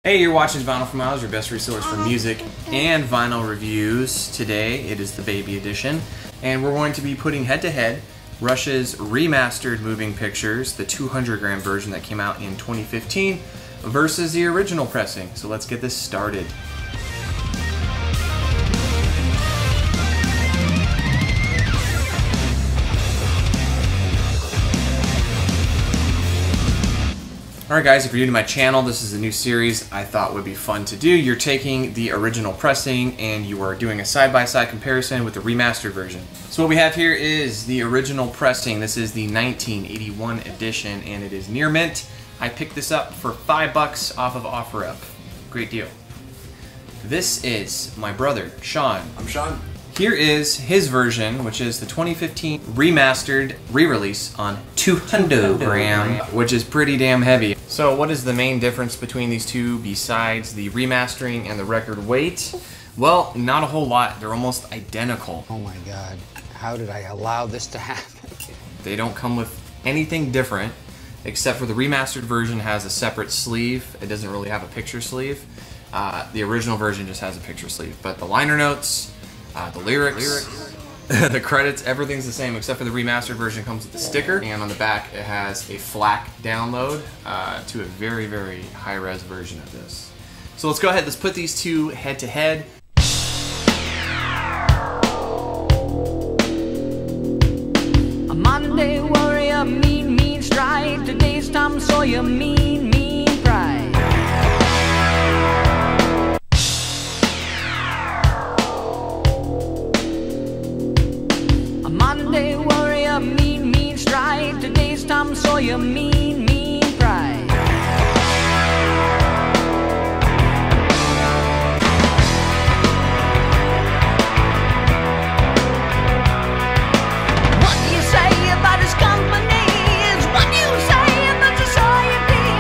Hey, you're watching Vinyl for Miles, your best resource for music and vinyl reviews. Today, it is the baby edition, and we're going to be putting head-to-head Rush's remastered moving pictures, the 200-gram version that came out in 2015, versus the original pressing. So let's get this started. Alright guys, if you're new to my channel, this is a new series I thought would be fun to do. You're taking the original pressing and you are doing a side-by-side comparison with the remastered version. So what we have here is the original pressing. This is the 1981 edition and it is near mint. I picked this up for $5 off of OfferUp. Great deal. This is my brother, Sean. I'm Sean. Here is his version, which is the 2015 remastered re-release on 200-gram, which is pretty damn heavy. So what is the main difference between these two besides the remastering and the record weight? Well, not a whole lot. They're almost identical. Oh my God, how did I allow this to happen? They don't come with anything different, except for the remastered version has a separate sleeve. It doesn't really have a picture sleeve. The original version just has a picture sleeve, but the liner notes, the lyrics, the credits, everything's the same except for the remastered version comes with the sticker, and on the back it has a FLAC download to a very, very high-res version of this. So let's go ahead, let's put these two head-to-head. A Monday warrior, mean stride. Today's Tom Sawyer, mean pride. Monday warrior, mean stride. Today's Tom Sawyer, mean pride. What do you say about his company is what you say about society.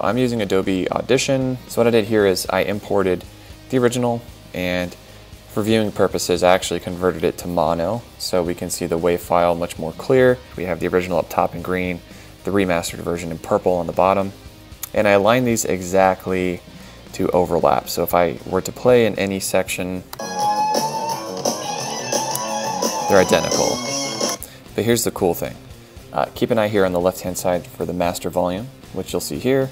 I'm using Adobe Audition. So what I did here is I imported the original, and for viewing purposes I actually converted it to mono so we can see the WAV file much more clear. We have the original up top in green, the remastered version in purple on the bottom, and I aligned these exactly to overlap. So if I were to play in any section, they're identical. But here's the cool thing. Keep an eye here on the left hand side for the master volume, which you'll see here.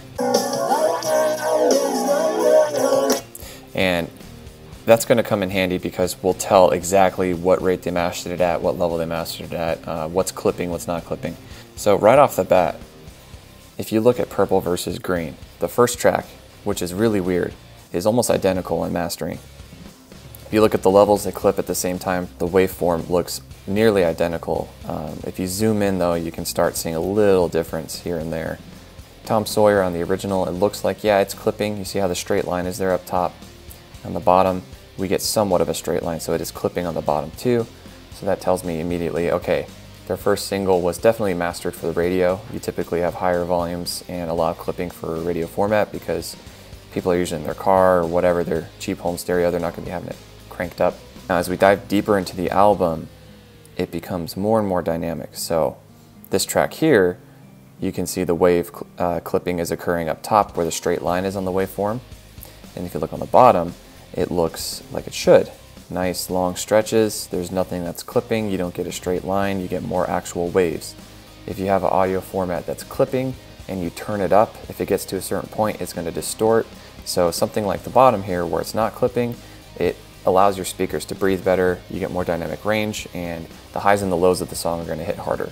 And that's going to come in handy because we'll tell exactly what rate they mastered it at, what level they mastered it at, what's clipping, what's not clipping. So right off the bat, if you look at purple versus green, the first track, which is really weird, is almost identical in mastering. If you look at the levels they clip at the same time, the waveform looks nearly identical. If you zoom in though, you can start seeing a little difference here and there. Tom Sawyer on the original, it looks like, yeah, it's clipping. You see how the straight line is there up top. On the bottom, we get somewhat of a straight line, so it is clipping on the bottom too. So that tells me immediately, okay, their first single was definitely mastered for the radio. You typically have higher volumes and a lot of clipping for radio format because people are usually in their car or whatever, their cheap home stereo, they're not going to be having it cranked up. Now as we dive deeper into the album, it becomes more and more dynamic. So this track here, you can see the wave clipping is occurring up top where the straight line is on the waveform. And if you look on the bottom, it looks like it should. Nice long stretches, there's nothing that's clipping, you don't get a straight line, you get more actual waves. If you have an audio format that's clipping and you turn it up, if it gets to a certain point, it's going to distort. So something like the bottom here where it's not clipping, it allows your speakers to breathe better, you get more dynamic range, and the highs and the lows of the song are going to hit harder.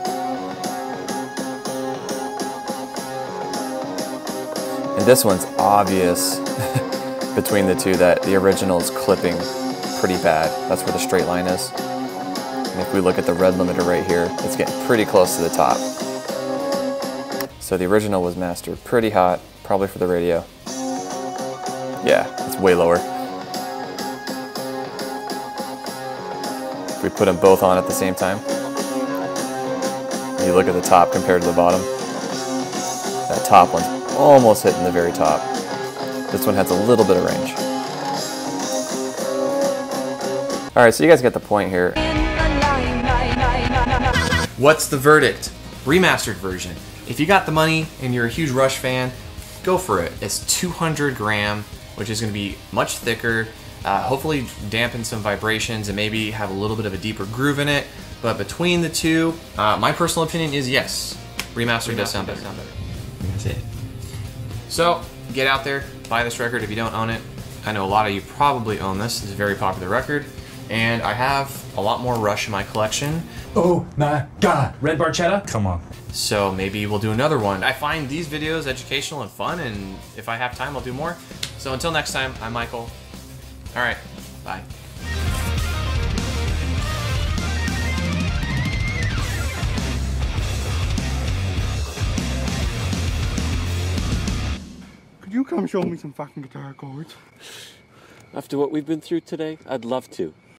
And this one's obvious between the two that the original is clipping pretty bad. That's where the straight line is. And if we look at the red limiter right here, it's getting pretty close to the top. So the original was mastered pretty hot, probably for the radio. Yeah, it's way lower. If we put them both on at the same time, and you look at the top compared to the bottom, that top one's almost hitting the very top. This one has a little bit of range. Alright, so you guys get the point here. What's the verdict? Remastered version. If you got the money and you're a huge Rush fan, go for it. It's 200 gram, which is going to be much thicker, hopefully dampen some vibrations and maybe have a little bit of a deeper groove in it. But between the two, my personal opinion is yes, remastered does sound better. That's it. So, get out there, buy this record if you don't own it. I know a lot of you probably own this. It's a very popular record. And I have a lot more Rush in my collection. Oh my God, Red Barchetta? Come on. So maybe we'll do another one. I find these videos educational and fun, and if I have time, I'll do more. So until next time, I'm Michael. All right, bye. Could you come show me some fucking guitar chords? After what we've been through today, I'd love to.